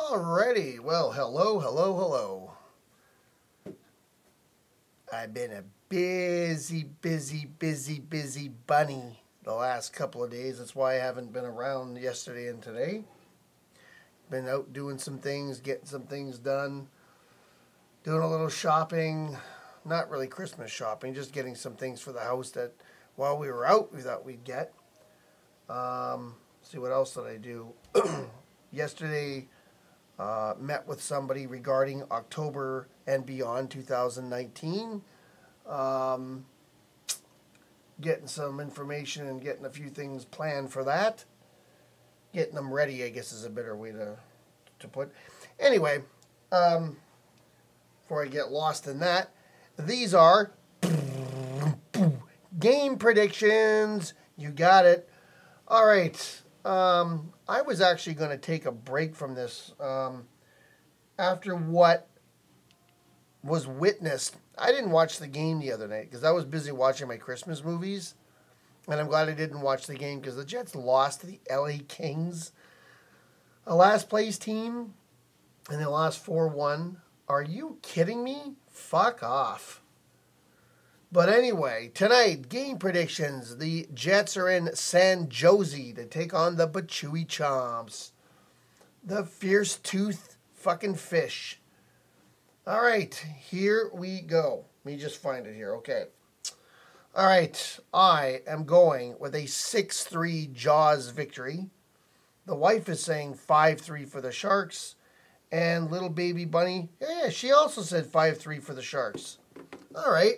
Alrighty, well, hello. I've been a busy bunny the last couple of days. That's why I haven't been around yesterday and today. Been out doing some things, getting some things done, doing a little shopping. Not really Christmas shopping, just getting some things for the house that while we were out we thought we'd get. See what else did I do? Yesterday, met with somebody regarding October and beyond 2019. Getting some information and getting a few things planned for that. Getting them ready, I guess, is a better way to put. Anyway, before I get lost in that, these are game predictions. You got it. All right. I was actually going to take a break from this after what was witnessed. I didn't watch the game the other night because I was busy watching my Christmas movies. And I'm glad I didn't watch the game because the Jets lost to the LA Kings, a last place team, and they lost 4-1. Are you kidding me? Fuck off. But anyway, tonight, game predictions. The Jets are in San Jose to take on the Bachui Chomps. The fierce tooth fucking fish. All right, here we go. Let me just find it here. Okay. All right, I am going with a 6-3 Jaws victory. The wife is saying 5-3 for the Sharks. And little baby bunny, yeah, she also said 5-3 for the Sharks. All right.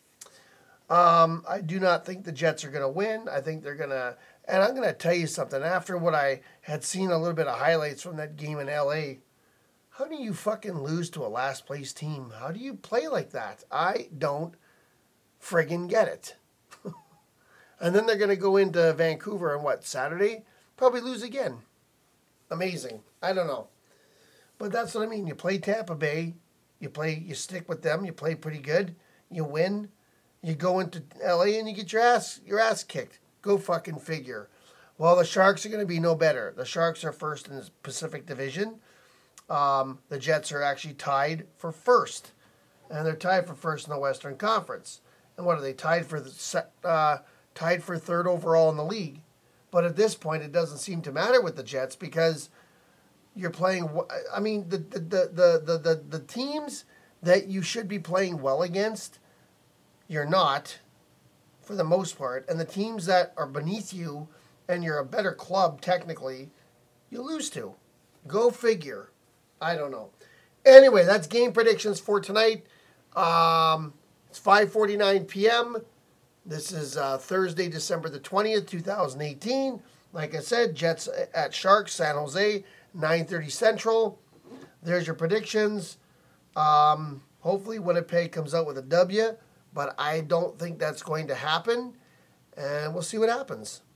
I do not think the Jets are going to win. I think they're going to, and I'm going to tell you something. After what I had seen a little bit of highlights from that game in LA, how do you fucking lose to a last place team? How do you play like that? I don't friggin' get it. And then they're going to go into Vancouver on what, Saturday? Probably lose again. Amazing. I don't know. But that's what I mean. You play Tampa Bay. You stick with them. You play pretty good. You win. You go into LA and you get your ass kicked. Go fucking figure. Well, the Sharks are going to be no better. The Sharks are first in the Pacific Division. The Jets are actually tied for first. And they're tied for first in the Western Conference. And what are they? Tied for third overall in the league. But at this point, it doesn't seem to matter with the Jets because you're playing. I mean, the teams that you should be playing well against, you're not, for the most part. And the teams that are beneath you and you're a better club, technically, you lose to. Go figure. I don't know. Anyway, that's game predictions for tonight. It's 5:49 p.m. This is Thursday, December the 20th, 2018. Like I said, Jets at Sharks, San Jose, 9:30 Central. There's your predictions. Hopefully Winnipeg comes out with a W. But I don't think that's going to happen. And we'll see what happens.